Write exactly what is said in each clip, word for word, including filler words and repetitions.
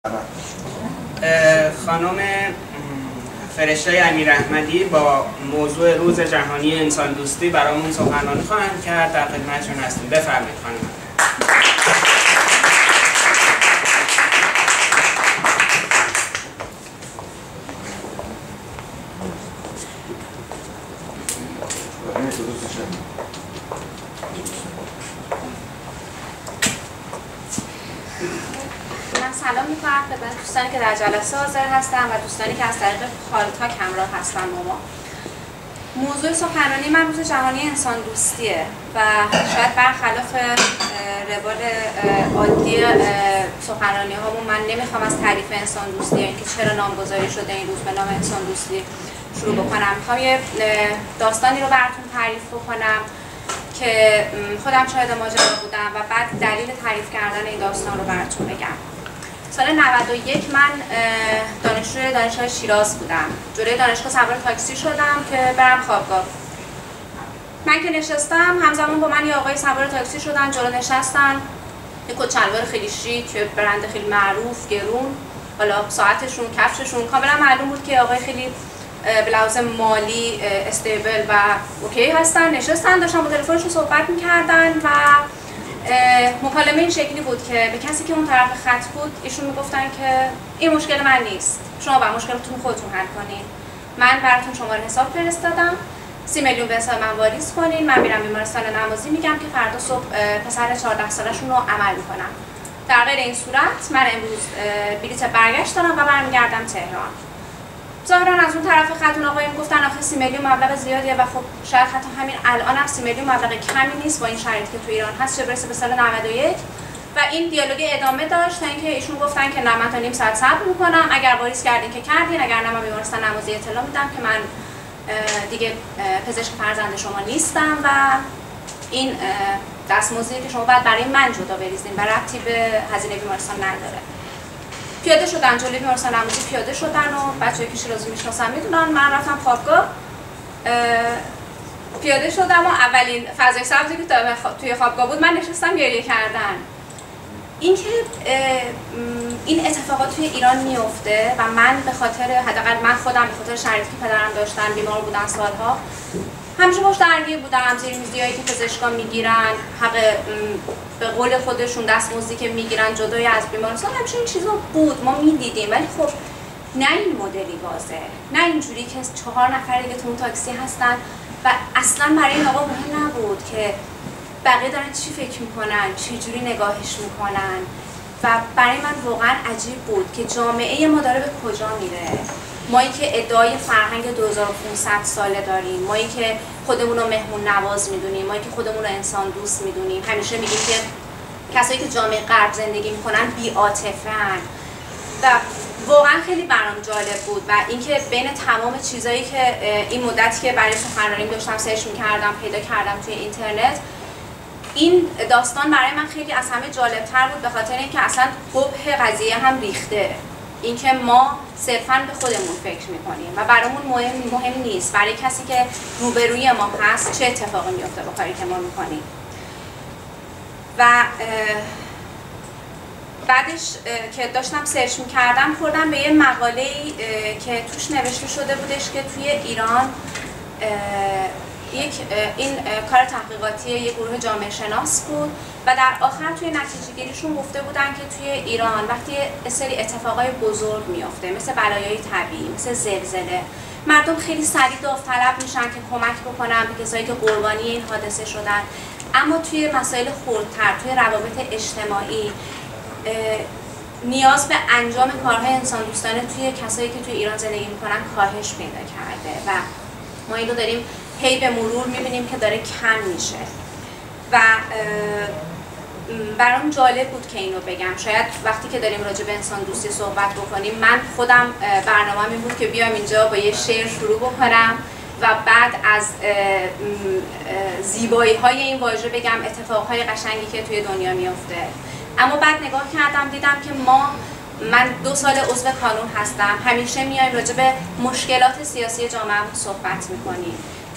خانم فرشته امیراحمدی با موضوع روز جهانی انسان دوستی برامون سخنرانی خواهند کرد. در خدمتشون هستیم. بفرمایید خانم. سلام میکنم خدمت دوستانی که در جلسه حاضر هستن و دوستانی که از طریق کالتاک همراه هستن با ما. موضوع سخنرانی من روز جهانی انسان دوستیه و شاید برخلاف روال عادی سخنرانی هامون من نمیخوام از تعریف انسان دوستی یا اینکه چرا نامگذاری شده این روز به نام انسان دوستی شروع بکنم. میخوام یه داستانی رو براتون تعریف بکنم که خودم شاهد ماجرا بودم و بعد دلیل تعریف کردن این داستان رو براتون بگم. سال نود و یک من دانشجوی دانشگاه شیراز بودم. جلوی دانشگاه سوار تاکسی شدم که برم خوابگاه. من که نشستم همزمان با من یه آقای سوار تاکسی شدن، جلو نشستن، یه کت شلوار خیلی شیک، برند خیلی معروف، گرون، حالا ساعتشون، کفششون، کاملا معلوم بود که آقای خیلی به لحاظ مالی استیبل و اوکی هستن. نشستن داشتن با تلفنشون صحبت می‌کردن و مکالمه این شکلی بود که به کسی که اون طرف خط بود ایشون میگفتن که این مشکل من نیست، شما با مشکلتون خودتون حل کنین، من براتون شماره حساب فرستادم، سی میلیون به حساب من واریز کنین، من میرم بیمارستان نمازی میگم که فردا صبح پسر چهارده سالشون رو عمل میکنم. در غیر این صورت من امروز بلیط برگشت دارم و برمیگردم تهران. ظاهرا از اون طرف خط اون آقایون گفتن آخه سی میلیون مبلغ زیادیه و خب شاید حتی همین الان هم سی میلیون مبلغ کمی نیست با این شرایطی که تو ایران هست، چه برسه به سال نود و یک. و این دیالوگ ادامه داشت تا اینکه ایشون گفتن که نه من تا نیم ساعت صبر میکنم، اگر واریز کردین که کردین، اگر نه من بیمارستان نمازی اطلاع میدم که من دیگه پزشک فرزند شما نیستم و این دستمزدی که شما باید برای من جدا بریزین و ربطی به هزینه بیمارستان نداره. پیاده شدن، جلوی بیمارستان نمازی پیاده شدن و بچه‌ای که شیرازی میشناسن میدونن من رفتم خوابگاه. پیاده شدم و اولین فضای سبزی که توی خوابگاه بود من نشستم گریه کردن. اینکه این اتفاقات توی ایران میفته و من به خاطر حداقل من خودم به خاطر شرایطی که پدرم داشتن، بیمار بودن سالها، همیشه باش درگیر بودم. زیر میزیایی که پزشکا میگیرن، حق به قول خودشون دستمزدی که میگیرن جدای از بیمارستان، همیشه این چیزا بود، ما میدیدیم. ولی خب نه این مدلی واضحه، نه اینجوری که چهار نفر دیگه تو اون تاکسی هستن و اصلا برای این آقا مهم نبود که بقیه دارن چی فکر میکنن، چه جوری نگاهش میکنن. و برای من واقعا عجیب بود که جامعه ما داره به کجا میره. مایی که ادعای فرهنگ دو هزار و پانصد ساله داریم، مایی که خودمون رو مهمون نواز میدونیم، مایی که خودمون رو انسان دوست میدونیم، همیشه میگیم که کسایی که جامعه غرب زندگی میکنن بی‌عاطفه‌ان. و واقعا خیلی برام جالب بود و اینکه بین تمام چیزایی که این مدتی که برای سخنرانی داشتم سرچ میکردم پیدا کردم توی اینترنت، این داستان برای من خیلی از همه جالبتر بود به خاطر اینکه اصلا قبح قضیه هم ریخته. اینکه ما صرفاً به خودمون فکر میکنیم و برامون مهم مهم نیست برای کسی که روبروی ما هست چه اتفاقی میفته با کاری که ما میکنیم. و بعدش که داشتم سرچ میکردم خوردم به یه مقاله‌ای که توش نوشته شده بودش که توی ایران یک این کار تحقیقاتی یک گروه جامعه شناس بود و در آخر توی نتیجه گیریشون گفته بودن که توی ایران وقتی یه سری اتفاقای بزرگ میفته مثل بلایای طبیعی، مثل زلزله، مردم خیلی سریع داوطلب میشن که کمک بکنن به کسایی که قربانی این حادثه شدن. اما توی مسائل خردتر، توی روابط اجتماعی، نیاز به انجام کارهای انسان دوستانه توی کسایی که توی ایران زندگی میکنن کاهش پیدا کرده و ما این رو داریم هی به مرور میبینیم که داره کم میشه. و برام جالب بود که اینو بگم. شاید وقتی که داریم راجع به انسان دوستی صحبت بکنیم، من خودم برنامه‌م این بود که بیام اینجا با یه شعر شروع بکنم و بعد از زیبایی‌های این واژه بگم اتفاقهای قشنگی که توی دنیا میفته. اما بعد نگاه کردم دیدم که ما من دو سال عضو کانون هستم، همیشه میایم راجع به مشکلات سیاسی جامعه صحبت میکنیم.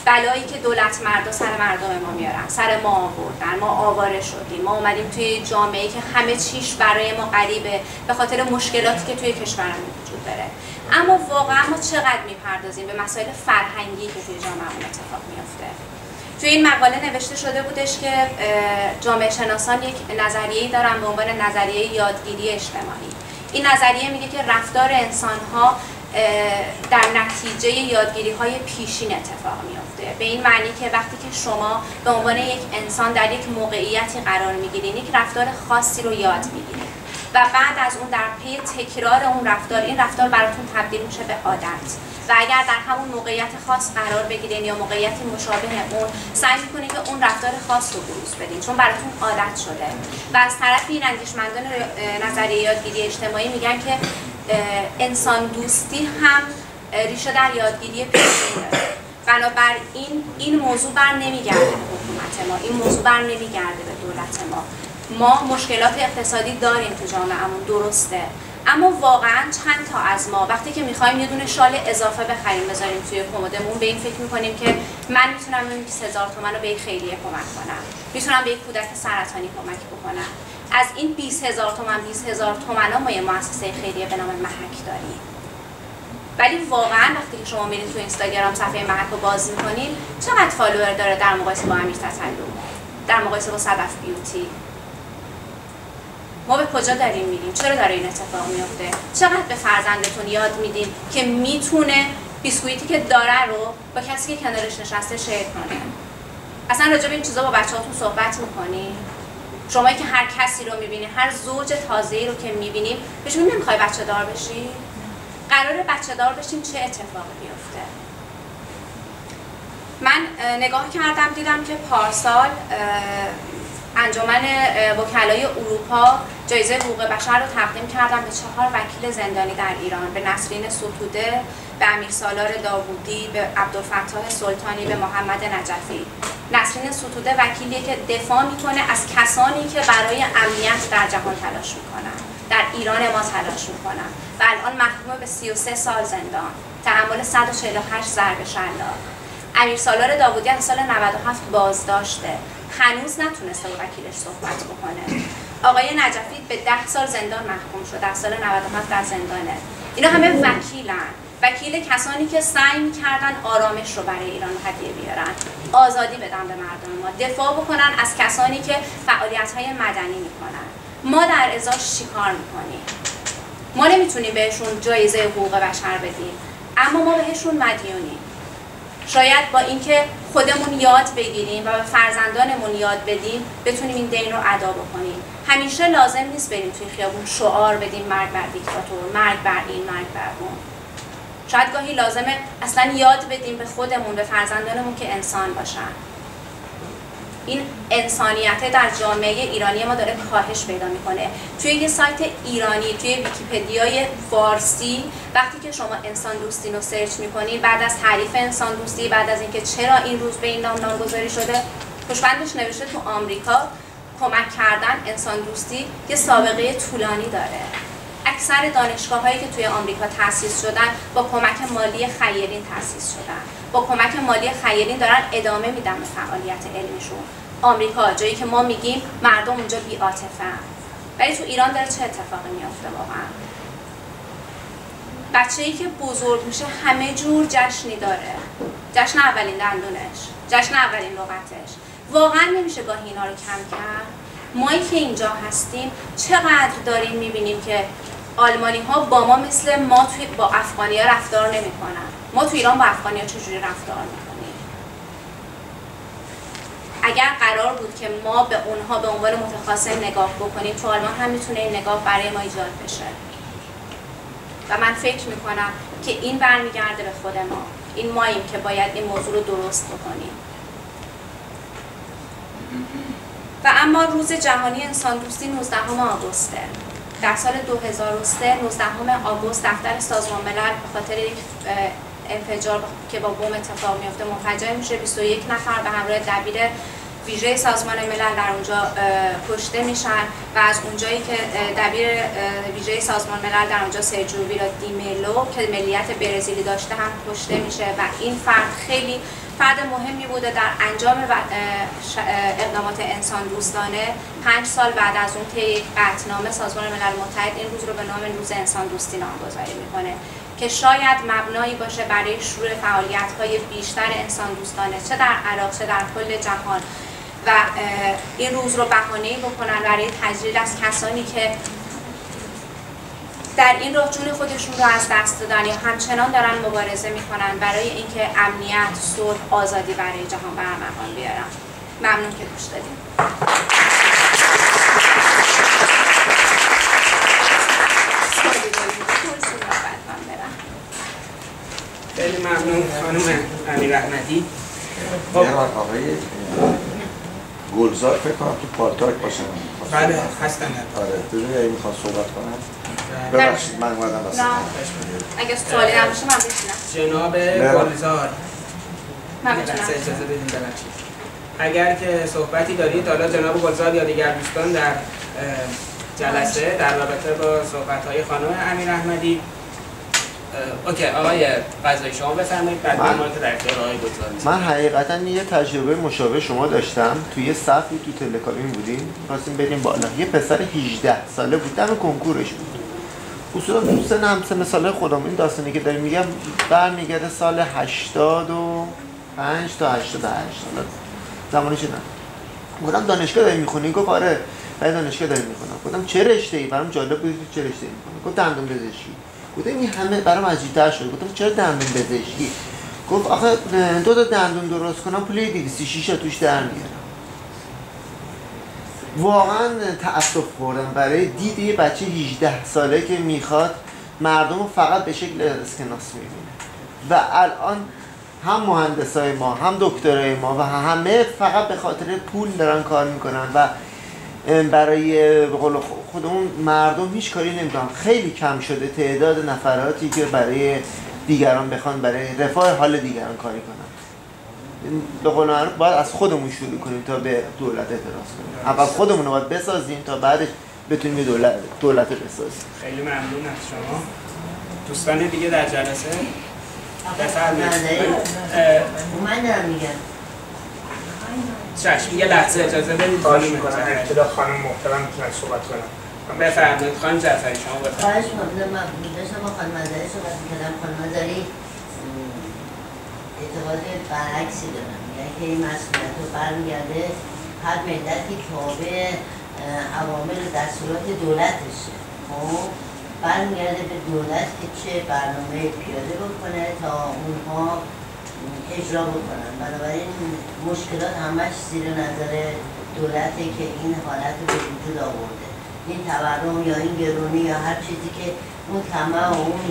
بلایی که دولت مردا سر مردم ما میارن، سر ما آوردن، ما آواره شدیم، ما اومدیم توی جامعه‌ای که همه چیش برای ما غریبه به خاطر مشکلاتی که توی کشورمون وجود داره. اما واقعا ما چقدر میپردازیم به مسائل فرهنگی که توی جامعهمون اتفاق میفته. توی این مقاله نوشته شده بودش که جامعه شناسان یک نظریه‌ای دارن به عنوان نظریه یادگیری اجتماعی. این نظریه میگه که رفتار انسان‌ها در نتیجه یادگیری‌های پیشین اتفاق میفته. به این معنی که وقتی که شما به عنوان یک انسان در یک موقعیتی قرار میگیرین، یک رفتار خاصی رو یاد میگیرین و بعد از اون در پی تکرار اون رفتار، این رفتار براتون تبدیل میشه به عادت و اگر در همون موقعیت خاص قرار بگیرین یا موقعیتی مشابه اون، سعی میکنین که اون رفتار خاص رو بروز بدین چون براتون عادت شده. و از طرفی این اندیشمندان نظریه یادگیری اجتماعی میگن که انسان دوستی هم ریشه در یادگیری پیشین داره. بنابراین این موضوع بر نمیگرده به حکومت ما، این موضوع بر نمیگرده به دولت ما. ما مشکلات اقتصادی داریم تو جامعهمون، درسته، اما واقعا چند تا از ما وقتی که میخوایم یه دونه شال اضافه بخریم بذاریم توی کمدمون، به این فکر میکنیم که من میتونم این بیست هزار تومان رو به یک خیریه کمک کنم، میتونم به یک کودک سرطانی کمک بکنم. از این بیست هزار تومان بیست هزار تومان ها ما یه مؤسسه خیریه به نام محک داریم. ولی واقعا وقتی که شما میرین تو اینستاگرام صفحه محک رو باز میکنین، چقدر فالوور داره در مقایسه با امیر تسلم، در مقایسه با صدف بیوتی؟ ما به کجا داریم میریم؟ چرا داره این اتفاق میفته؟ چقدر به فرزندتون یاد میدین که میتونه بیسکویتی که داره رو با کسی که کنارش نشسته شیر کنه؟ اصلا راجع به این چیزا با بچه‌هاتون صحبت میکنی؟ شما که هر کسی رو میبینی، هر زوج تازه‌ای رو که میبینیم، بهش میگین نمیخوای بچه دار بشی؟ قراره بچه دار بشیم، چه اتفاقی بیفته؟ من نگاه کردم دیدم که پارسال انجمن وکلای اروپا جایزه حقوق بشر رو تقدیم کردن به چهار وکیل زندانی در ایران، به نسرین ستوده، به امیرسالار داوودی، به عبدالفتاح سلطانی، به محمد نجفی. نسرین ستوده وکیلیه که دفاع میکنه از کسانی که برای امنیت در جهان تلاش میکنن، در ایران ما تلاش میکنن و الان محکوم به سی و سه سال زندان، تحمل صد و چهل و هشت ضرب شلاق. امیرسالار داوودی از سال نود و هفت بازداشته، هنوز نتونسته با وکیلش صحبت بکنه. آقای نجفی به ده سال زندان محکوم شد، در سال نود و هفت در زندانه. اینا همه وکیلن، وکیل کسانی که سعی می‌کردن آرامش رو برای ایران هدیه بیارن، آزادی بدن به مردم ما، دفاع بکنن از کسانی که فعالیت‌های مدنی می‌کنن. ما در ازاش چیکار می‌کنیم؟ ما نمیتونیم بهشون جایزه حقوق بشر بدیم، اما ما بهشون مدیونیم. شاید با اینکه خودمون یاد بگیریم و به فرزندانمون یاد بدیم بتونیم این دین رو ادا بکنیم. همیشه لازم نیست بریم توی خیابون شعار بدیم مرگ بر دیکتاتور، مرگ بر این، مرگ بر اون. شاید گاهی لازمه اصلا یاد بدیم به خودمون، به فرزندانمون که انسان باشن. این انسانیت در جامعه ایرانی ما داره کاهش پیدا میکنه. توی یه سایت ایرانی، توی ویکی‌پدیای فارسی، وقتی که شما انسان دوستی رو سرچ میکنی، بعد از تعریف انسان دوستی، بعد از اینکه چرا این روز به این نام نامگذاری شده، پشتبندش نوشته تو آمریکا کمک کردن انسان دوستی یه سابقه طولانی داره. اکثر دانشگاه‌هایی که توی آمریکا تأسیس شدن با کمک مالی خیرین تأسیس شدن. با کمک مالی خیرین دارن ادامه میدن به فعالیت علمیشون. آمریکا، جایی که ما میگیم مردم اونجا بی‌عاطفه‌ان. ولی تو ایران داره چه اتفاقی میفته واقعا؟ بچه‌ای که بزرگ میشه همه جور جشنی داره. جشن اولین دندونش، جشن اولین لغتش. واقعا نمیشه گاهی اینا رو کم کرد؟ مایی که اینجا هستیم چقدر داریم میبینیم که آلمانی ها با ما مثل ما توی با افغانی ها رفتار نمی کنن. ما تو ایران با افغانی ها چجوری رفتار میکنیم؟ اگر قرار بود که ما به اونها به عنوان متخاصم نگاه بکنیم، تو آلمان هم میتونه این نگاه برای ما ایجاد بشه. و من فکر میکنم که این برمیگرده به خود ما. این ماییم که باید این موضوع رو درست بکنیم. و اما روز جهانی انسان دوستی نوزدهم آگوسته. در سال دو هزار و سه نوزدهم آگوست دفتر سازمان ملل به خاطر یک انفجار که با بم اتفاق میفته منفجر میشه. بیست و یک نفر به همراه دبیر ویژه سازمان ملل در اونجا کشته میشن و از اونجایی که دبیر ویژه سازمان ملل در اونجا سرجیو ویرا دی ملو که ملیت برزیلی داشته هم کشته میشه و این فرد خیلی فرد مهمی بوده در انجام اقدامات انسان دوستانه. پنج سال بعد از اون طی قطعنامه سازمان ملل متحد این روز رو به نام روز انسان دوستی نامگذاری میکنه که شاید مبنایی باشه برای شروع فعالیت‌های بیشتر انسان دوستانه چه در عراق چه در کل جهان و این روز رو بهانه‌ای بکنن برای تجلیل از کسانی که در این راه جون خودشون رو از دست دادن یا همچنان دارن مبارزه میکنن برای اینکه امنیت، صلح، آزادی برای جهان برمغان بیارن. ممنون که گوش دادیم. خیلی ممنون خانم امیر احمدی. خب آقای گلزار فکر کنم تو پالتاک باشن. بله هستن. آره ببینید اگه میخوان صحبت کنن. ببخشید من اومدم واسه. اگه سوالی نباشه من بشینم. جناب گلزار. من بتونم. اجازه بدید ببخشید. اگر که صحبتی دارید حالا جناب گلزار یا دیگر دوستان در جلسه در رابطه با صحبت‌های خانم امیر احمدی اوکی آقای قضایی شما بفرمایید بعد ما که در اختیار آقای گلزار. من حقیقتا یه تجربه مشابه شما داشتم. توی صفی تو تلکابین بودیم می‌خواستیم بریم بالا. یه پسر هجده ساله بود دم کنکورش بود. اصولا تو سن همسن سال خودم این داستانی که داریم میگم برمیگرده سال هشتاد و پنج تا هشتاد و هشت سال زمانش نه. گفتم دانشگاه داری می‌خونی؟ گفت آره بعد دانشگاه داری می‌خونم. گفتم چه رشته‌ای؟ برام جالب بود چه رشته‌ای می‌خونی؟ گفت دندون پزشکی. گفتم این همه برام عجیب‌تر شد. گفتم چرا دندون پزشکی؟ گفت آخه دو تا دندون درست کنم پول دویست و شش تا توش در میارم. واقعا تأسف خوردم برای دید یه بچه هجده ساله که میخواد مردم رو فقط به شکل اسکناس میبینه و الان هم مهندسای ما هم دکترای ما و همه فقط به خاطر پول دارن کار میکنن و برای به قول خودمون مردم هیچ کاری نمیکنن. خیلی کم شده تعداد نفراتی که برای دیگران بخوان برای رفاه حال دیگران کاری کنن. به قول معروف باید از خودمون شروع کنیم تا به دولت اعتراض کنیم. اول خودمون رو باید بسازیم تا بعدش بتونیم دولت دولت بسازیم. خیلی ممنون از شما. دوستان دیگه در جلسه بفرمایید. من دارم میگم. چشم یه لحظه اجازه بدید. خواهش می‌کنم ابتدا خانم محترم میتونن صحبت کنم. بفرمایید خانم جعفری شما بفرمایید. خواهش می‌کنم من داشتم با خانم آذری صحبت می‌کردم. خانم آذری اعتقاد برعکسی دارم. یعنی که این مسئولیت رو برمیگرده هر ملتی تابع عوامل و دستورات دولتشه. خب برمیگرده به دولت که چه برنامه پیاده بکنه تا اونها اجرا بکنن. بنابراین مشکلات همش زیر نظر دولته که این حالت رو به وجود آورده. این تورم یا این گرونی یا هر چیزی که اون طمع و اون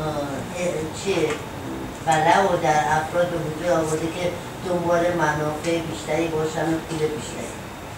چه بله و در افراد به وجود آورده که دنبال منافع بیشتری باشن و پول بیشتری.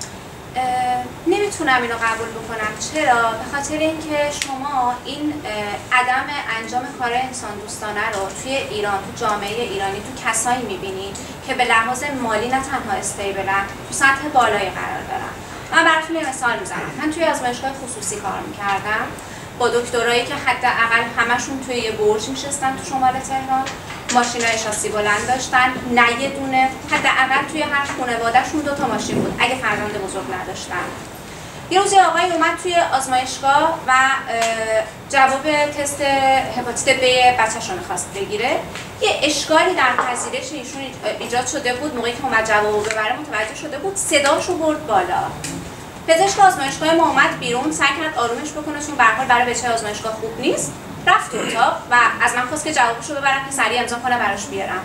نمیتونم اینو قبول بکنم. چرا؟ به خاطر اینکه شما این عدم انجام کار انسان دوستانه رو توی ایران، تو جامعه ایرانی، تو کسایی میبینید که به لحاظ مالی نه تنها استیبلن، تو سطح بالایی قرار دارن. من براتون یه مثال میزنم. من توی آزمایشگاه خصوصی کار میکردم با دکترایی که حداقل همشون توی یه برج میشستن تو شمال تهران، ماشینای شاسی بلند داشتن، نه یه دونه، حداقل توی هر خانواده‌شون دو تا ماشین بود اگه فرزند بزرگ نداشتن. یه روز آقای اومد توی آزمایشگاه و جواب تست هپاتیت بی بچه‌شو می‌خواست بگیره. یه اشکالی در پذیرش ایشون ایجاد شده بود. موقعی که اومد جوابو ببره متوجه شده بود، صداشو برد بالا. پزشک آزمایشگاه ما اومد بیرون، سعی کرد آرومش بکنه چون به هر حال برای بچه آزمایشگاه خوب نیست. رفت تو اتاق و از من خواست که جوابشو ببرم که سریع امضا کنه براش بیارم.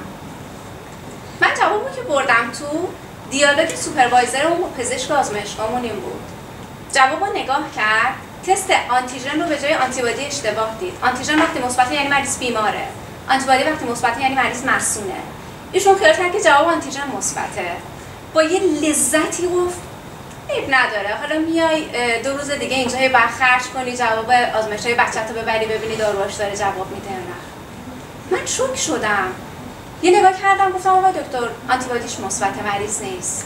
من جوابو که بردم تو، دیالوگ سوپروایزر و پزشک آزمایشگاهمون این بود. جوابو نگاه کرد، تست آنتیژن رو به جای آنتیبادی اشتباه دید. آنتیژن وقتی مثبت یعنی مریض بیماره. آنتیبادی وقتی مثبت یعنی مریض مسئونه. ایشون خیال کرد که جواب آنتیژن مثبته. با یه لذتی گفت عیب نداره، حالا میای دو روز دیگه اینجا یه بر خرج کنی جواب آزمایش‌های بچه‌تو ببری ببینی داروهاش داره جواب میده نه. من شوک شدم. یه نگاه کردم گفتم آقا دکتر آنتیبادیش مثبت مریض نیست.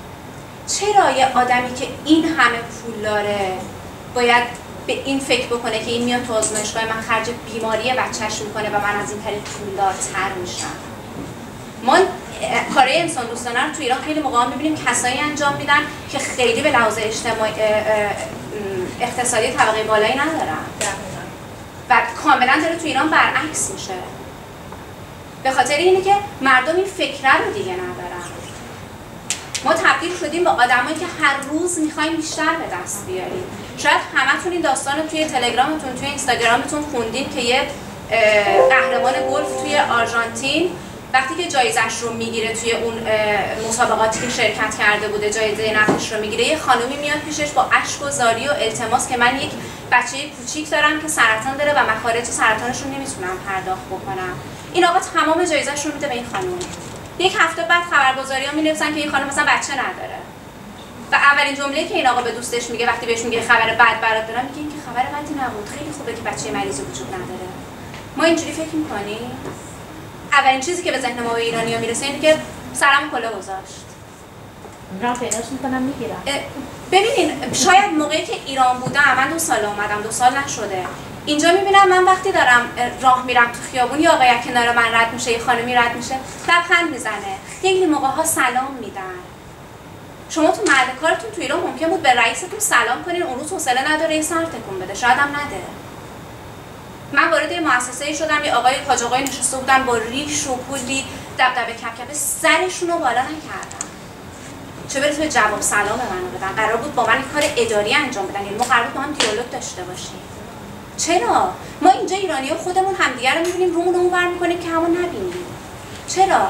چرا یه آدمی که این همه پول داره باید به این فکر بکنه که این میاد تو آزمایشگاه من خرج بیماری بچه‌ش میکنه و من از این طریق پولدارتر میشم؟ ما کارهای انسان دوستانه رو تو ایران خیلی موقع می‌بینیم کسایی انجام میدن که خیلی به لحاظ اجتماعی اقتصادی طبقه بالایی ندارن و کاملا داره تو ایران برعکس میشه. به خاطر اینه که مردم این فکر رو دیگه ندارن. ما تبدیل شدیم به آدمایی که هر روز میخوایم بیشتر به دست بیاریم. شاید همتون این داستان رو توی تلگرامتون، توی اینستاگرامتون خوندین که یه قهرمان گلف توی آرژانتین وقتی که جایزش رو میگیره توی اون مسابقاتی که شرکت کرده بوده، جایزه نقدش رو میگیره، یه خانومی میاد پیشش با اشک و زاری و التماس که من یک بچه کوچیک دارم که سرطان داره و مخارج سرطانش رو نمیتونم پرداخت بکنم. این آقا تمام جایزش رو میده به این خانم. یک هفته بعد خبرگزاری‌ها می‌نویسن که این خانم مثلا بچه نداره. و اولین جمله‌ای که این آقا به دوستش میگه وقتی بهش میگه خبر بد برات دارم، میگه این که خبر بدی نبود، خیلی خوبه که بچه مریض وجود نداره. ما اینجوری فکر می‌کنیم. اولین چیزی که به ذهن ما ایرانی‌ها میرسه اینه که سرم کلا گذاشت. راه پیداش می‌کنم میگیرم. ببینین شاید موقعی که ایران بودم، من دو سال اومدم، دو سال نشده. اینجا میبینم من وقتی دارم راه میرم تو خیابون یا آقایی کنار من رد میشه، یه خانمی رد میشه، لبخند میزنه. خیلی موقع ها سلام میدن. شما تو محل کارتون تو ایران ممکن بود به رئیستون سلام کنین، اون روز حوصله نداره یه سر تکون بده، شاید هم نده. من وارد یه مؤسسه‌ای شدم، یه آقای حاج آقای نشسته بودن با ریش و پولی دبدبه کپکپه، سرشون رو بالا نکردن. چه برسه به جواب سلام منو بدن. قرار بود با من کار اداری انجام بدن، یعنی ما قرار بود با هم دیالوگ داشته باشیم. چرا؟ ما اینجا ایرانی‌ها خودمون همدیگه رو می‌بینیم رومون رو اونور می‌کنیم که همون نبینیم. چرا؟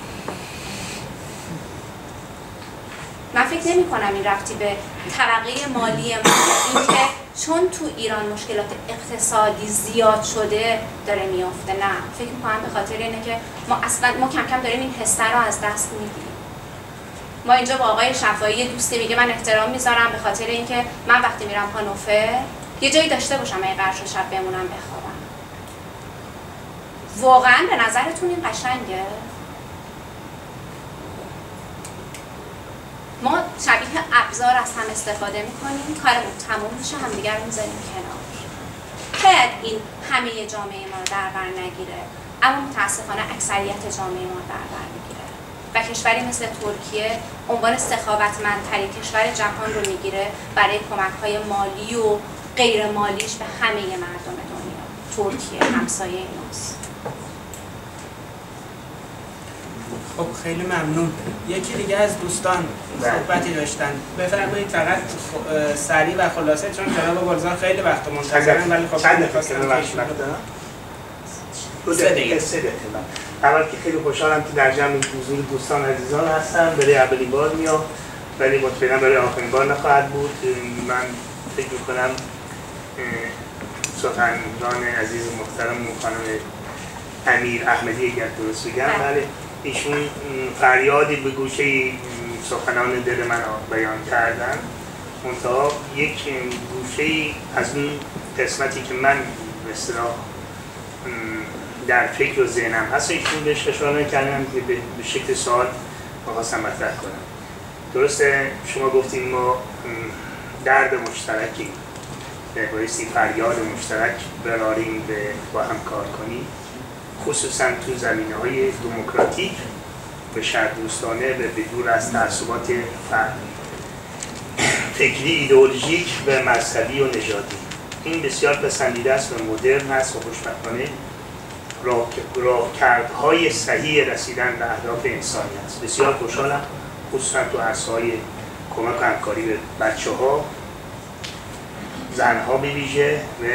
من فکر نمی‌کنم این ربطی به طبقه مالی ما، این که چون تو ایران مشکلات اقتصادی زیاد شده داره میافته. نه، فکر می‌کنم به خاطر اینه که ما اصلا ما کم کم داریم این حس رو از دست میدیم. ما اینجا با آقای شفاعی دوستی میگه من احترام میذارم به خاطر اینکه من وقتی میرم هانوفر یه جایی داشته باشم اگه قرار شد شب بمونم بخوابم. واقعا به نظرتون این قشنگه؟ ما شبیه ابزار از هم استفاده میکنیم، کارمون تموم میشه، همدیگر رو میذاریم کنار. شاید این همه جامعه ما رو در بر نگیره، اما متاسفانه اکثریت جامعه ما رو در بر میگیره و کشوری مثل ترکیه عنوان سخاوتمندترین کشور جهان رو میگیره برای کمک‌های مالی و غیر مالیش به همه مردم دنیا. ترکیه همسایه ماست. خب خیلی ممنون. یکی دیگه از دوستان صحبتی داشتن، بفرمایید فقط سریع و خلاصه، چون جناب گلزار خیلی وقت منتظرن ولی خب چند دقیقه وقت دارم. دو دقیقه سه دقیقه. اول که خیلی خوشحالم که در جمع حضور دوستان عزیزان هستم. برای اولین بار میام ولی مطمئنم برای آخرین بار نخواهد بود. من فکر می‌کنم سخنران عزیز محترم خانم امیر احمدی اگر درست بگم، بله، ایشون فریادی به گوشه سخنان دل من بیان کردن، منتها یک گوشه از اون قسمتی که من به اصطلاح در فکر و ذهنم هست ایشون بهش اشاره کردن که به شکل سوال می‌خواستم مطرح کنم. درسته شما گفتیم ما درد مشترکی، به بایستی فریاد مشترک براریم به با هم کار کنیم، خصوصا تو زمینه‌های دموکراتیک به شهردوستانه و به دور از تعصبات فکری ایدئولوژیک و مذهبی و نژادی. این بسیار پسندیده است و مدرن است و خوشبختانه راهکردهای صحیح رسیدن به اهداف انسانی است. بسیار خوشحالم خصوصا تو عرصه‌های کمک و همکاری به بچه‌ها، زنها به ویژه و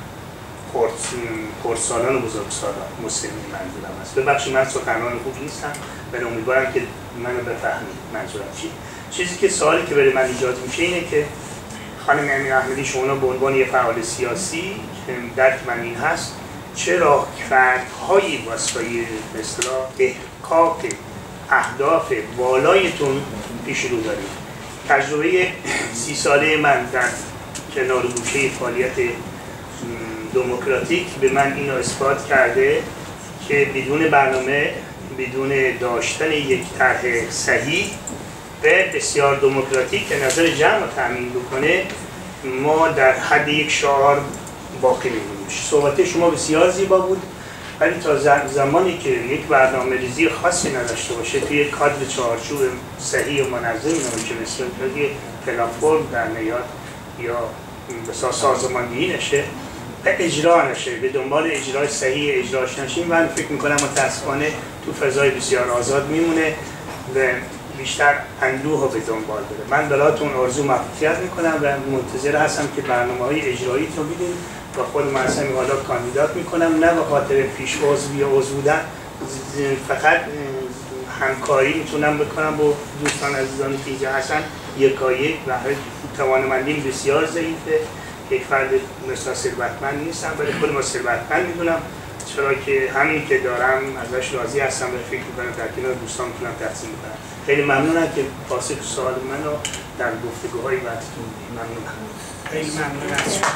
خردسالان و بزرگسالان مسلمین منظورم است. ببخشید من سخنران خوب نیستم ولی امیدوارم که منو بفهمید منظورم چیه. چیزی که سوالی که برای من ایجاد میشه اینه که خانم امیر احمدی شما به عنوان یه فعال سیاسی که درک من این هست، چه راهکردهایی واسه به اصطلاح احقاق اهداف والایتون پیش رو دارید؟ تجربه سی ساله من در کنار گوشه فعالیت دموکراتیک به من اینو اثبات کرده که بدون برنامه، بدون داشتن یک طرح صحیح و بسیار دموکراتیک که نظر جمع تامین بکنه، ما در حد یک شعار باقی می‌مونیم. صحبت شما بسیار زیبا بود ولی تا زمانی که یک برنامه ریزی خاصی نداشته باشه توی یک کادر چارچوب صحیح و منظمی نباشه، مثل یک پلتفرم در نهایت یا بسیار سازماندهی نشه و اجرا نشه، به دنبال اجرای صحیح اجراش نشیم، من فکر میکنم متاسفانه تو فضای بسیار آزاد میمونه و بیشتر اندوه رو به دنبال داره. من براتون آرزو موفقیت میکنم و منتظر هستم که برنامه‌های اجرایی رو ببینید و خود من اصلا حالا کاندیدات میکنم، نه به خاطر پیش عضو یا عضو بودن، فقط همکاری میتونم بکنم با دوستان عزیزانی که اینجا هستن یکایک و توانمندیم بسیار ضعیفه، یک فرد مثلا ثروتمند نیستم ولی خود ما ثروتمند میدونم، چرا که همین که دارم ازش راضی هستم و فکر میکنم در کنار دوستان میتونم تقسیم کنم. خیلی ممنونم که پاسخ سوال منو در گفتگوهای بعدتون ممنونم. خیلی ممنون از شما.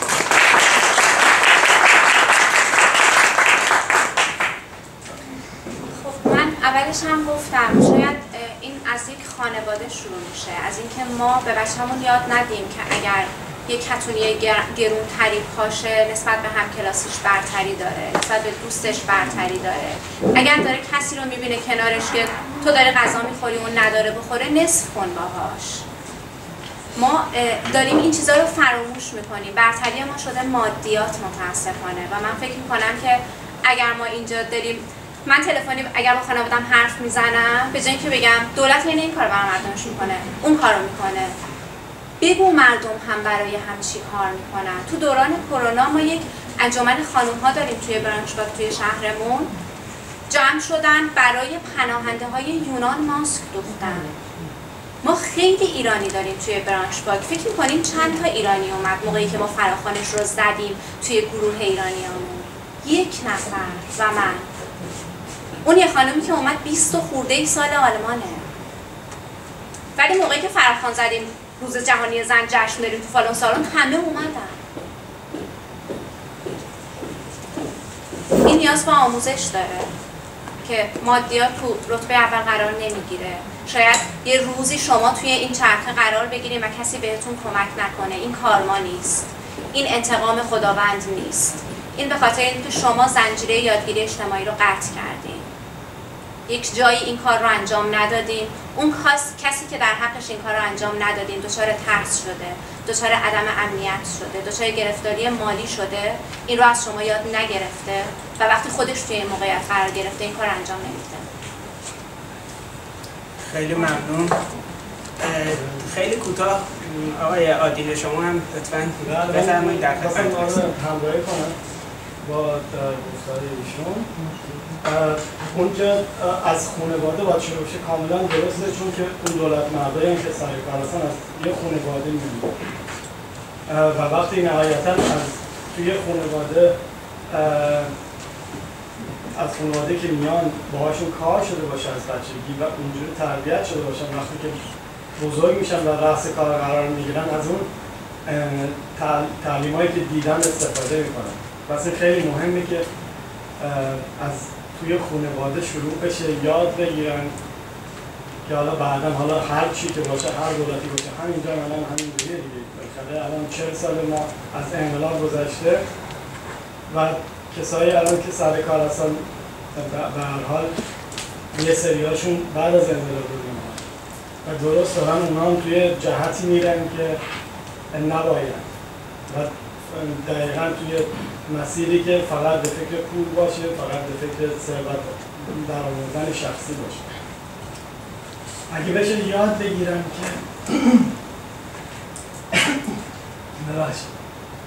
خب من اولش هم گفتم شاید این از یک خانواده شروع میشه، از اینکه ما به بچه‌مون یاد ندیم که اگر یک کتونی گرونتری پاشه نسبت به همکلاسیش برتری داره، نسبت به دوستش برتری داره. اگر داره کسی رو میبینه کنارش که تو داری غذا میخوری اون نداره بخوره، نصف کن باهاش. ما داریم این چیزا رو فراموش میکنیم. برتری ما شده مادیات متاسفانه و من فکر میکنم که اگر ما اینجا داریم، من تلفنی اگر با خانواده‌ام حرف میزنم به جای اینکه بگم دولت این این کارو برای مردمش میکنه، اون کارو میکنه، بگو مردم هم برای هم چی کار میکنن. تو دوران کرونا ما یک انجمن خانم ها داریم توی برانشباگ توی شهرمون، جمع شدن برای پناهنده های یونان ماسک دوختن. ما خیلی ایرانی داریم توی برانشباگ. فکر میکنیم چند تا ایرانی اومد موقعی که ما فراخوانش رو زدیم توی گروه ایرانیامون؟ یک نفر و من. اون یه خانمی که اومد بیست و خورده ای سال آلمانه. ولی موقعی که فراخوان زدیم روز جهانی زن جشن داریم تو فالون سالن، همه اومدن. این نیاز به آموزش داره که مادیات تو رتبه اول قرار نمیگیره. شاید یه روزی شما توی این چرخه قرار بگیریم و کسی بهتون کمک نکنه. این کارما نیست. این انتقام خداوند نیست. این به خاطر اینکه شما زنجیره یادگیری اجتماعی رو قطع کردین. یک جایی این کار رو انجام ندادین. اون کسی که در حقش این کار رو انجام ندادین دچار ترس شده، دچار عدم امنیت شده، دچار گرفتاری مالی شده، این رو از شما یاد نگرفته و وقتی خودش توی این موقعیت قرار گرفته این کار انجام نمیده. خیلی ممنون. خیلی کوتاه آقای عادل شما هم لطفاً بفرمایید در خدمت همراهی کنم با گفتار ایشون. اونجا از خانواده باید شروع بشه، کاملا درسته، چون که اون دولت مردایی هم که سر کار هستن از یه خانواده می‌بینن و وقتی نهایتاً از توی خانواده از خانواده که میان باهاشون کار شده باشه از بچگی و اونجوری تربیت شده باشن، وقتی که بزرگ میشن و رأس کار قرار میگیرن از اون تعلیمایی که دیدن استفاده میکنن. پس خیلی مهمه که از توی خانواده شروع بشه، یاد بگیرن که حالا بعدا حالا هر چی که باشه، هر دولتی باشه، همینجا الان همین دیگه دیگه بالاخره الان چهل سال ما از انقلاب گذشته و کسایی الان که سر کار هستن به هر حال یه سریاشون بعد از انقلاب بودیم و درست دارن اونا هم توی جهتی میرن که نباید و دقیقا توی مسیری که فقط به فکر پول باشه، فقط به فکر ثروت درآوردن شخصی باشه. اگه بشه یاد بگیرن که ببخشید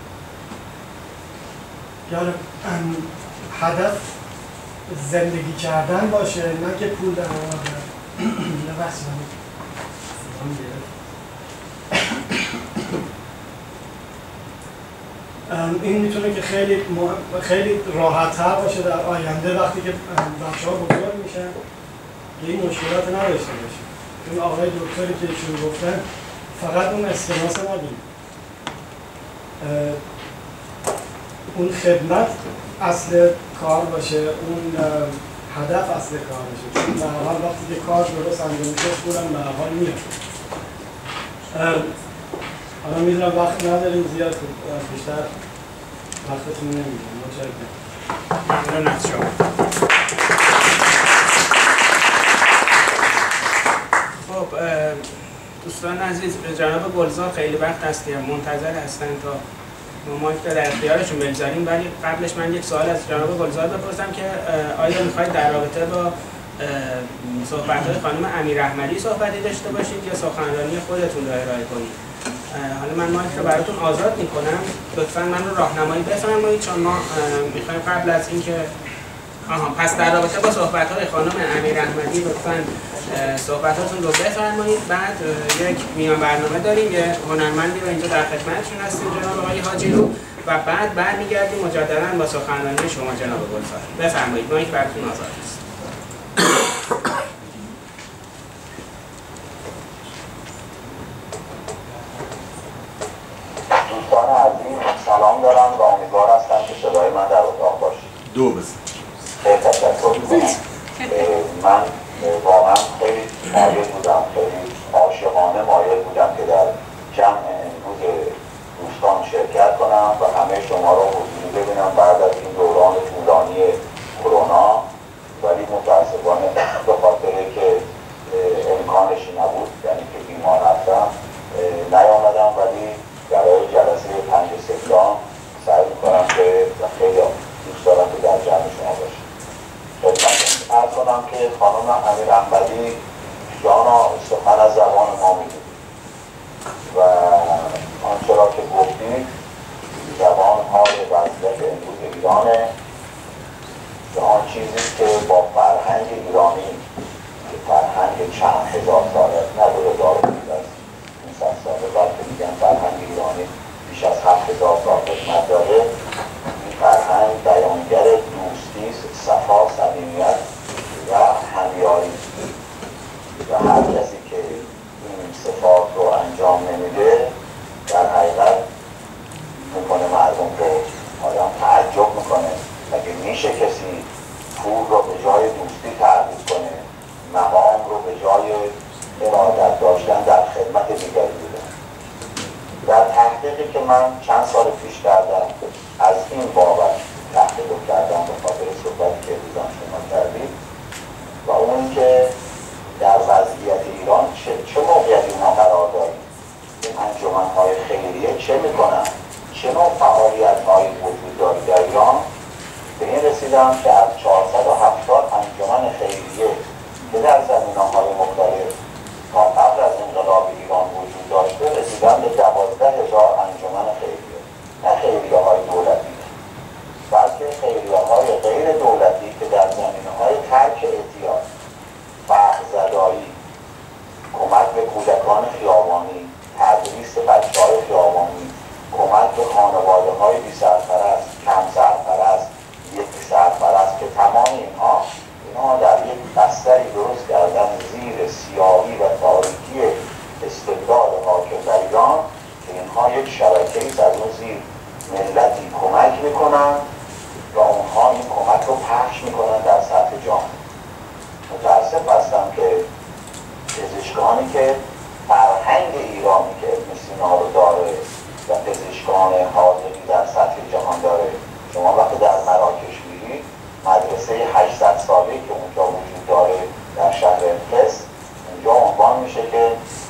یاد هدف زندگی کردن باشه، نه که پول در آوردن. ببخشید من گرفت. این میتونه که خیلی مهم، خیلی راحت‌تر باشه در آینده وقتی که بچه‌ها بزرگ میشن این مشکلات نداشته باشه. این آقای دکتری که ایشون گفتن فقط اون استناس ندیم، اون خدمت اصل کار باشه، اون هدف اصل کار باشه، چون به هر حال وقتی که کار درست انجام میشه پولم به هر حال میاد. حالا میدونم وقت نداریم زیاد، بیشتر وقتتون نمیدونم. متشکرم. ممنون از شما. خب دوستان عزیز، جناب گلزار خیلی وقت هست که منتظر هستن تا مایک در اختیارشون بگذاریم، ولی قبلش من یک سوال از جناب گلزار بپرسم که آیا میخواید در رابطه با صحبت‌های خانم امیر احمدی صحبتی داشته باشید یا سخنرانی خودتون رو ارائه کنید؟ حالا من مایک رو براتون آزاد میکنم، لطفاً من رو راهنمایی بفرمایید چون ما میخوایم قبل از اینکه آها پس در رابطه با صحبت‌های خانم امیر احمدی لطفاً صحبتاتون رو بفرمایید. بعد یک میان برنامه داریم، یه هنرمندی رو اینجا در خدمتشون هستیم جناب آقای حاجی رو، و بعد برمیگردیم مجددا با سخنرانی شما جناب گلزار. بفرمایید، مایک براتون آزاد است. دوستان عزیز سلام دارم و امیدوار هستم که صدای من در اتاق باشه. دو بزن. خیلی تشکر می‌کنم. من واقعا خیلی مایل بودم، خیلی عاشقانه مایل بودم که در جمع امروز دوستان شرکت کنم و همه شما رو حضوری ببینم بعد از این دوران طولانی کرونا، ولی متاسفانه به خاطر که امکانش نبود، یعنی که بیمار هستم نیامدم، ولی برای جلسه پنج سپتامبر سعی میکنم که خیلی دوست دارم که در جمع شما باشم. خدمتتون عرض کنم که خانم امیر احمدی جانا سخن از زبان ما میگید و آنچه را که گفتید زبانهای وضعیت امروز ایرانه و آن چیزی که با فرهنگ ایرانی که فرهنگ چند هزار ساله نه دو هزار پانصد ساله بلکه میگن فرهنگ ایرانی بیش از هفت هزار سال خدمت داره، این فرهنگ بیانگر دوستی، صفا، صمیمیت و همیاری و هر کسی که این صفات رو انجام نمیده در حقیقت میکنه مردم رو آدم تعجب میکنه. مگه میشه کسی پول رو به جای دوستی تعریف کنه، مقام رو به جای ارادت داشتن در خدمت دیگری بوده؟ در تحقیقی که من چند سال پیش کردم از این بابت تحقیق کردم به خاطر صحبتی که روزان شما کردید و اون که در وضعیت ایران چه, چه موقعیتی ما قرار داریم، این انجمن‌های خیریه چه میکنن، چه نوع فعالیت‌هایی وجود داره در ایران. به این رسیدم که از چهارصد و هفتاد انجمن خیریه که در زمینه‌های مختلف تا قبل از انقلاب ایران وجود داشته رسیدم به دوازده هزار انجمن خیریه، نه خیریه‌های دولتی بلکه خیریه‌های غیر دولتی که در زمینه‌های ترک اعتیاد، فقرزدایی، کمک به کودکان خیابانی، تدریس بچه‌های خیابانی، کمک به خانواده‌های بی سرپرست، کم سرپرست، یکی سرپرست که تمام اینها اینها در یک بستری درست کردن زیر سیاهی و تاریکی استبداد حاکم در ایران که اینها یک شبکه‌ای از اون زیر ملتی کمک میکنن و اونها این کمک رو پخش میکنن در سطح جامعه. متاسف هستم که پزشکانی که فرهنگ ایرانی که ابن سینا رو داره و پزشکان حاضری در سطح جهان داره، شما وقتی در مراکش میرید مدرسه هشتصد ساله که اونجا وجود داره در شهر فس، اونجا عنوان میشه که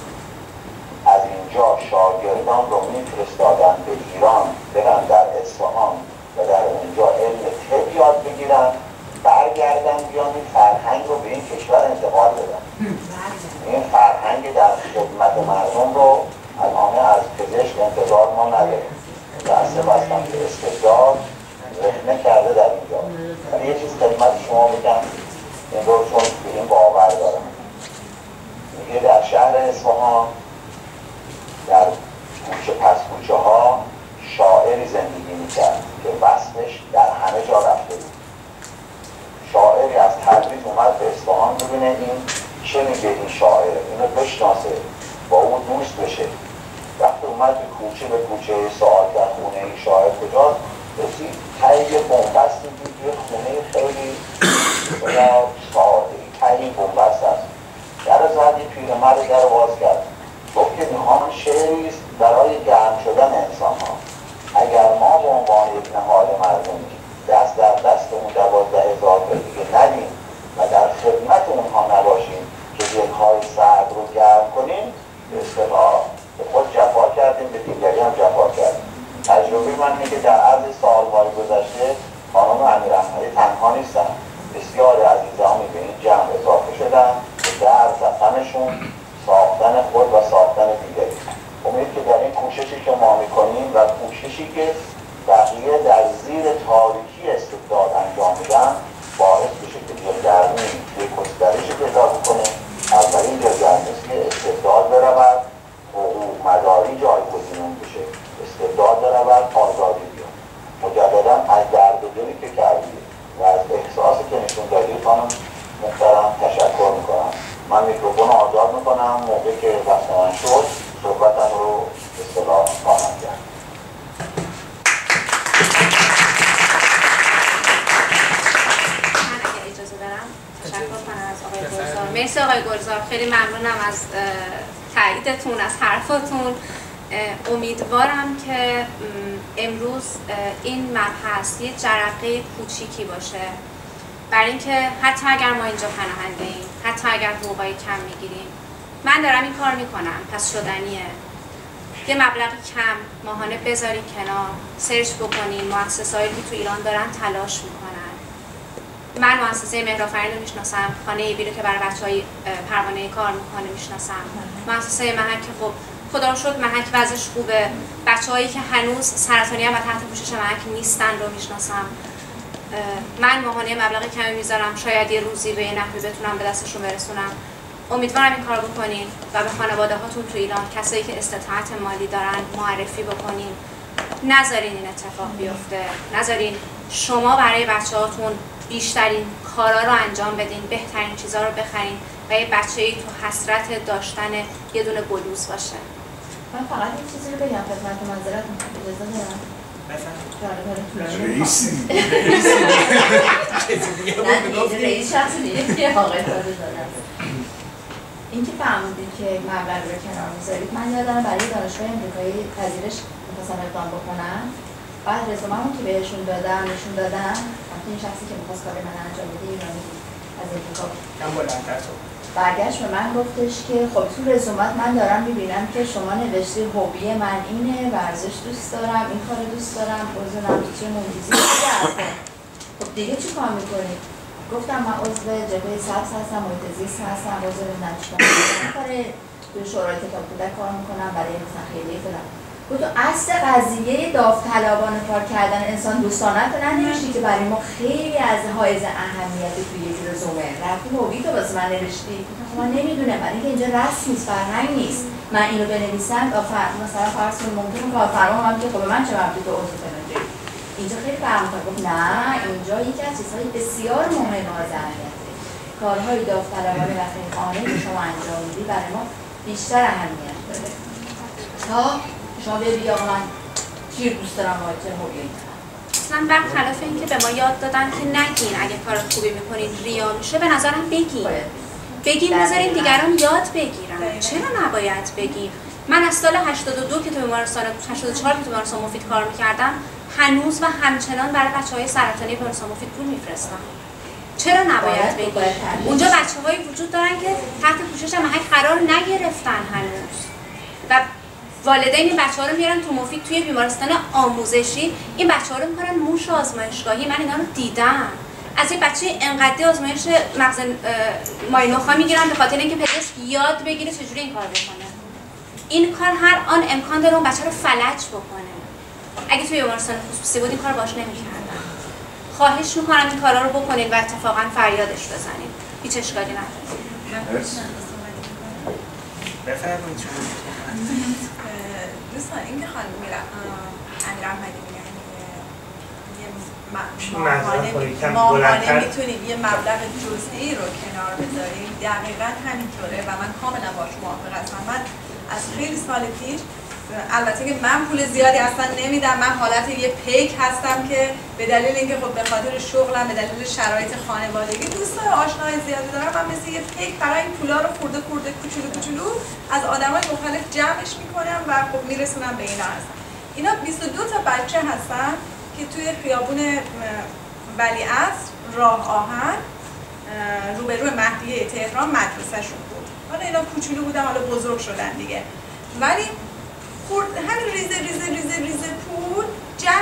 از اینجا شاگردان رو میفرستادن به ایران برن در اصفهان و در اونجا علم طب یاد بگیرن، برگردن بیان این فرهنگ رو به این کشور انتقال بدن. این فرهنگ در خدمت مردم رو الان از پزشک انتظار ما نداریم. متاسف هستم که استبداد رخنه کرده در اینجا. ولی یه چیز خدمت شما میگم، این رو چون به این باور دارم. میگه در شهر اصفهان در کوچه پس کوچه ها شاعری زندگی میکرد که وصفش در همه جا رفته بود. شاعری از تبریز اومد به اصفهان ببینه این چه میگه، این شاعره، اینو بشناسه، با اون دوست بشه. وقتی اومد به کوچه به کوچه سوال در خونه این شاعر کجاست، رسید ته یه بنبستی دید، یه خونه خیلی ساده ته بنبست هست. در زد یه پیرمرد در باز کرد، گفت که میخوام شعری است برای گرم شدن انسان ها. اگر ما به عنوان یک نهاد مردمی دست در دست من اینه که در عرض سال‌های گذشته خانم امیرحمدی تنها نیستن، بسیاری عزیزان به این جمع اضافه شدن که در وطنشون ساختن خود و ساختن دیگری. امید که در این کوششی که ما میکنیم و کوششی که بقیه در زیر تاریکی استبداد انجام میدن باعث بشه که دلگرمی یک گسترشی پیدا کنه. اولین دلگرمی است که استبداد برود، حقوق مداری جایگزین بشه، استبداد برود، آزادی بیاد. مجددا از درد و دلی که کردید و از احساسی که نشون دادید خانم محترم تشکر میکنم. من میکروفون آزاد میکنم، موقعی که وقت من شد صحبتم رو اصطلاح خواهم کرد. مرسی آقای گلزار، خیلی ممنونم از تاییدتون، از حرفاتون. امیدوارم که امروز این مبحث یه جرقه کوچیکی باشه برای اینکه حتی اگر ما اینجا پناهنده ایم، حتی اگر حقوقای کم میگیریم، من دارم این کار میکنم، پس شدنیه. یه مبلغ کم ماهانه بذاریم کنار، سرچ بکنیم مؤسسه‌هایی که تو ایران دارن تلاش میکنن. من مؤسسه مهرآفرین رو میشناسم، خانه ایبی رو که برای بچهای پروانه کار میکنه میشناسم، مؤسسه محک که خب خدا رو شکر محک وضعش خوبه، بچه‌هایی که هنوز سرطانی هم و تحت پوشش محک نیستن رو میشناسم. من ماهانه مبلغ کمی میذارم، شاید یه روزی به یه نحوی بتونم به دستشون برسونم. امیدوارم این کارو بکنین و به خانواده هاتون تو ایران، کسایی که استطاعت مالی دارن، معرفی بکنین. نذارین این اتفاق بیفته، نذارین شما برای بچه‌هاتون بیشترین کارا رو انجام بدین، بهترین چیزا رو بخرین و یه بچه‌ای تو حسرت داشتن یه دونه بلوز باشه. من فقط این چیزی رو بگم خدمت معذرت می‌خوام، اجازه دارم؟ رئیسی نه رئیس شخص دیگه که آقای تازه دادم. این که فهمیدید که مبلغ رو کنار میذارید، من یادم برای دانشگاه امریکایی پذیرش می‌خواستم اقدام بکنم، بعد رزومه‌مو که بهشون دادم نشون دادم، وقتی این شخصی که می‌خواست کار من انجام بده ایرانی بود از امریکا برگشت به من گفتش که خب تو رزومت من دارم می‌بینم که شما نوشتی هوبی من اینه، ورزش دوست دارم، این کارو دوست دارم، عضو نمایشی موزیک هستم. خب دیگه چی کار می‌کنی؟ گفتم من عضو جبهه سبز هستم، محیط زیست هستم، عضو نمایشگاه کار تو شورای کتاب کودک کار می‌کنم برای مثلا خیریه فلان. تو اصل قضیه داوطلبانه کار کردن انسان دوستانه تو ننوشتی که برای ما خیلی از حائز اهمیت توی یک رزومه. رفتی هویی تو واسه من نوشتی. من نمیدونم، برای اینکه اینجا رسم نیست، فرهنگ نیست. من اینو بنویسم مثلا فرض کنیم ممکنه کارفرما من که خب من چه ربطی تو عضو فلان جایی. اینجا خیلی فرق می‌کنه. گفت نه، اینجا یکی از چیزهای بسیار مهم و از اهمیته. کارهای داوطلبانه و خیرخواهانه که شما انجام میدی برای ما بیشتر اهمیت داره. تا شما بیا من چی دوست دارم و چه هویی دارم. اصلا برخلاف این که به ما یاد دادن که نگین اگه کار خوبی میکنین ریا میشه، به نظرم بگین. بگین بذارین دیگران یاد بگیرن. چرا نباید بگیم؟ من از سال هشتاد و دو که تو بیمارستان هشتاد و چهار که تو بیمارستان مفید کار میکردم، هنوز و همچنان برای بچه‌های سرطانی بیمارستان مفید پول میفرستم. چرا نباید بگیم؟ اونجا بچه‌هایی وجود دارن که تحت پوشش محک قرار نگرفتن هنوز. و والدین این بچه‌ها رو میارن تو مفید توی بیمارستان آموزشی، این بچه‌ها رو می‌کنن موش آزمایشگاهی. من اینا رو دیدم. از این بچه انقدی آزمایش مغز ماینوخا میگیرن به خاطر اینکه پزشک یاد بگیره چجوری این کار بکنه. این کار هر آن امکان داره اون بچه رو فلج بکنه. اگه توی بیمارستان خصوصی بود این کار باش نمی‌کردن. خواهش می‌کنم این کارا رو بکنید و اتفاقا فریادش بزنید. هیچ اشکالی نداره. بفرمایید شما. دوستان این که خانم امیرحمدی میگن که ماهانه میتونیم یه مبلغ جزئی رو کنار بذاریم، دقیقا همینطوره و من کاملا باش موافق هستم. من از خیلی سال پیش، البته که من پول زیادی اصلا نمیدم، من حالت یه پیک هستم که به دلیل اینکه خب به خاطر شغلم، به دلیل شرایط خانوادگی دوستای آشنای زیادی دارم، من مثل یه پیک برای این پولا رو خورده خورده کوچولو کوچولو از آدمای مختلف جمعش میکنم و خب میرسونم به اینا هستم. اینا بیست و دو تا بچه هستن که توی خیابون ولیعصر راه آهن روبروی مهدیه تهران مدرسه‌شون بود. حالا اینا کوچولو بودن، حالا بزرگ شدن دیگه. ولی همین ریزه ریزه ریزه ریزه پول جمع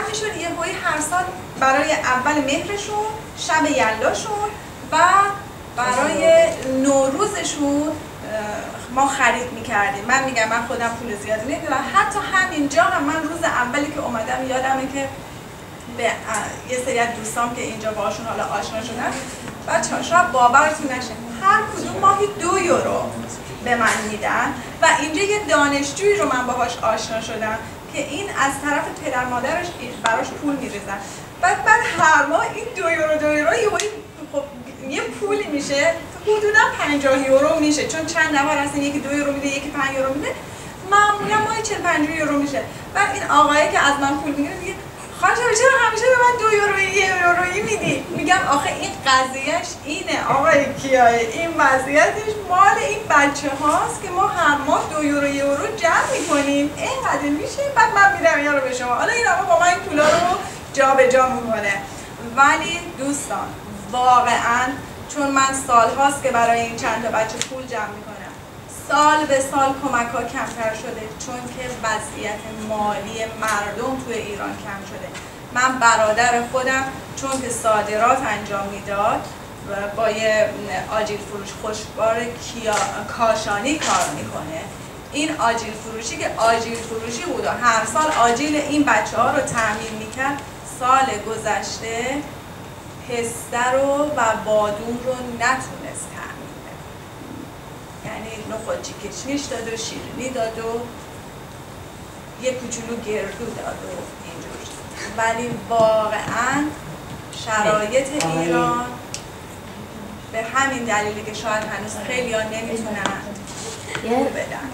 هوایی هر سال برای اول مهرشون، شب یلداشون و برای نوروزشون ما خرید میکردیم. من میگم من خودم پول زیادی نمیدارم، حتی همینجا هم من روز اولی که اومدم یادمه که به یه سری از دوستام که اینجا باشون حالا آشنا شدن، بچه‌ها شاید باورتون نشه هر کدوم ماهی دو یورو به من میدن و اینجا یه دانشجویی رو من باهاش آشنا شدم که این از طرف پدر مادرش براش پول میریزن. بعد بعد هر ماه این دو یورو دو یورو یه خب یه پولی میشه حدودا پنجاه یورو میشه، چون چند نفر هستن یکی دو یورو میده یکی پنج یورو میده، معمولا ماهی چهل پنجاه یورو میشه. بعد این آقایی که از من پول میگیره میگه خواهش چرا همیشه به من دو یورویی یه یورویی میدی؟ میگم آخه این قضیهش اینه آقای کیای، این وضعیتش مال این بچه هاست که ما هر ماه دو یورو یه یورو جمع میکنیم اینقدر میشه، بعد من میدم یارو به شما. حالا این آقا با من این پولا رو جا به جا میکنه. ولی دوستان واقعا چون من سال هاست که برای این چند تا بچه پول جمع میکنم، سال به سال کمک ها کمتر شده چون که وضعیت مالی مردم توی ایران کم شده. من برادر خودم چون که صادرات انجام میداد و با یه آجیل فروش خوشبار کاشانی کار میکنه، این آجیل فروشی که آجیل فروشی بود و هر سال آجیل این بچه ها رو تامین میکرد، سال گذشته پسته رو و بادوم رو نتونست تامین کنه. یعنی نخودچی کشمیش داد و شیرینی داد و یه کوچولو گردو داد و اینجور. ولی واقعا شرایط ایران به همین دلیلی که شاید هنوز خیلی ها نمیتونن پول بدن.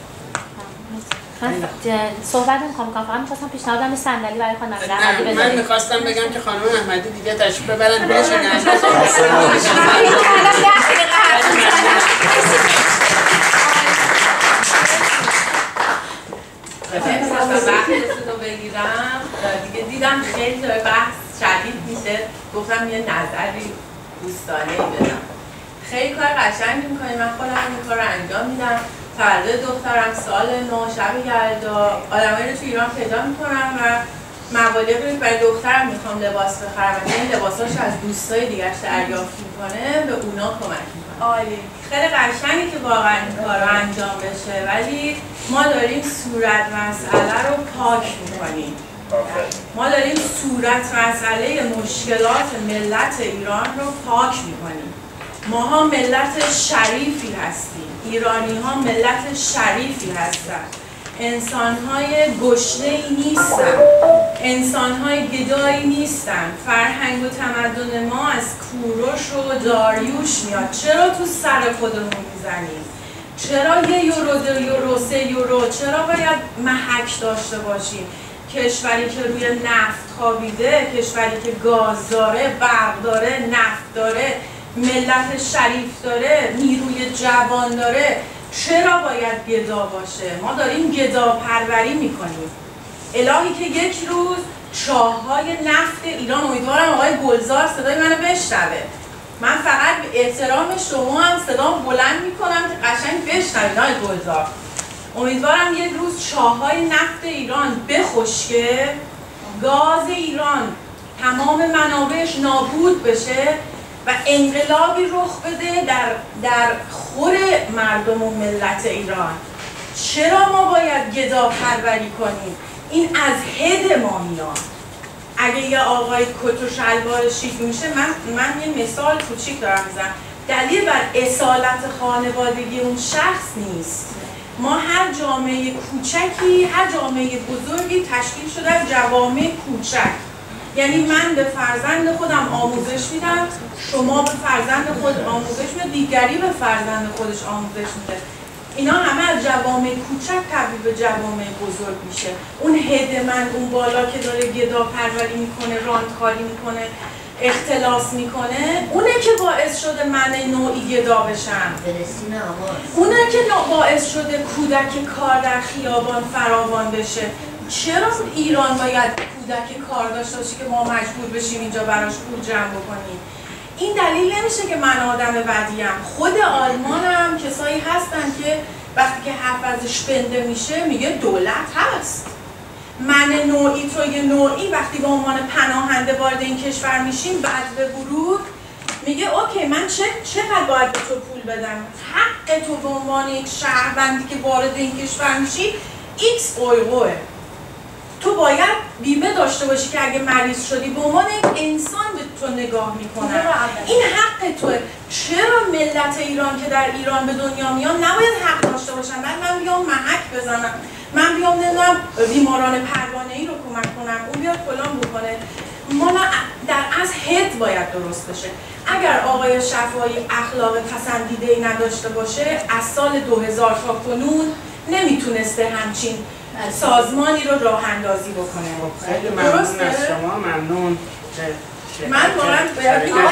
صحبت نمی‌کنم، فقط می‌خواستم پیشنهادم صندلی برای خانم احمدی بدم. من می‌خواستم بگم که خانم احمدی دیگه تشریف ببرن بشینن. وقتتون رو بگیرم دیگه، دیدم خیلی جای بحث شدید میشه، گفتم یه نظری دوستانه ای بدم. خیلی کار قشنگی میکنی، من خودم این کار رو انجام میدم. تولد دخترم سال نو شب یلدا آدمایی رو تو ایران پیدا میکنم و مبالغی رو برای دخترم میخوام لباس بخرم و این لباساشو از دوستای دیگه‌اش دریافت میکنه، به اونا کمک میکنه. عالی. خیلی قشنگه که واقعا این کار رو انجام بشه، ولی ما داریم صورت مسئله رو پاک میکنیم. ما داریم صورت مسئله مشکلات ملت ایران رو پاک میکنیم. ماها ملت شریفی هستیم، ایرانی ها ملت شریفی هستن، انسان های گشنه‌ای نیستن، انسان های گدایی نیستن. فرهنگ و تمدن ما از کوروش و داریوش میاد. چرا تو سر خودمون میزنیم؟ چرا یه یورو دو یورو سه یورو؟ چرا باید محک داشته باشیم؟ کشوری که روی نفت خوابیده، کشوری که گاز داره، برق داره، نفت داره، ملت شریف داره، نیروی جوان داره، چرا باید گدا باشه؟ ما داریم گدا پروری میکنیم. الهی که یک روز چاه‌های نفت ایران، امیدوارم آقای گلزار صدای منو بشنوه، من فقط به احترام شما هم صدام بلند میکنم که قشنگ بشنوید آقای گلزار، امیدوارم یک روز چاه‌های نفت ایران بخشکه، گاز ایران تمام منابعش نابود بشه و انقلابی رخ بده در در خور مردم و ملت ایران. چرا ما باید گدا پروری کنیم؟ این از هد ما میاد. اگه یه آقای کت و شلوار شیک میشه، من من یه مثال کوچیک دارم میزنم، دلیل بر اصالت خانوادگی اون شخص نیست. ما هر جامعه کوچکی، هر جامعه بزرگی تشکیل شده از جوامع کوچک. یعنی من به فرزند خودم آموزش میدم، شما به فرزند خود آموزش میدید، دیگری به فرزند خودش آموزش میده. اینا همه از جوامع کوچک تبدیل به جوامع بزرگ میشه. اون هد من اون بالا که داره گدا پروری میکنه، راندکاری میکنه، اختلاس میکنه، اونه که باعث شده من نوعی گدا بشم. اونه که باعث شده کودک کار در خیابان فراوان بشه. چرا ایران باید کودک کار داشته باشه که ما مجبور بشیم اینجا براش پول جمع بکنیم؟ این دلیل نمیشه که من آدم بدیم. خود آلمان هم کسایی هستن که وقتی که حرف ازش بنده میشه میگه دولت هست. من نوعی توی نوعی وقتی به عنوان پناهنده وارد این کشور میشیم بعد به ورود میگه اوکی من چه چقدر باید به تو پول بدم؟ حق تو به عنوان یک شهروندی که وارد این کشور میشی ایکس اویروه. تو باید بیمه داشته باشی که اگه مریض شدی به عنوان یک انسان به تو نگاه میکنن. این حق توه. چرا ملت ایران که در ایران به دنیا میان نباید حق داشته باشن؟ بعد من بیام محک بزنم، من بیام نمیدونم بیماران پروانه‌ای رو کمک کنم، اون بیاد فلان بکنه. ما در از هد باید درست بشه. اگر آقای شفاعی اخلاق پسندیده‌ای نداشته باشه از سال دو هزار تا کنون نمیتونسته همچین سازمانی رو راه اندازی بکنه. خیلی ممنون از شما. ممنون. من واقعا باید بگم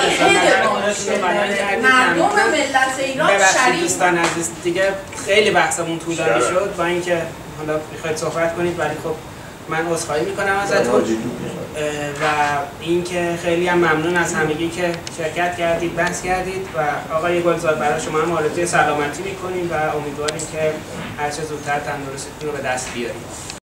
مردم ملت ایران شریف. دوستان عزیز دیگه خیلی بحثمون طولانی شد با اینکه حالا میخواید صحبت کنید ولی خب من عذرخواهی میکنم ازتون و اینکه خیلی هم ممنون از همگی که شرکت کردید، بحث کردید و آقای گلزار برای شما هم آرزوی سلامتی میکنیم و امیدواریم که هر چه زودتر تندرستیتون رو به دست بیارید.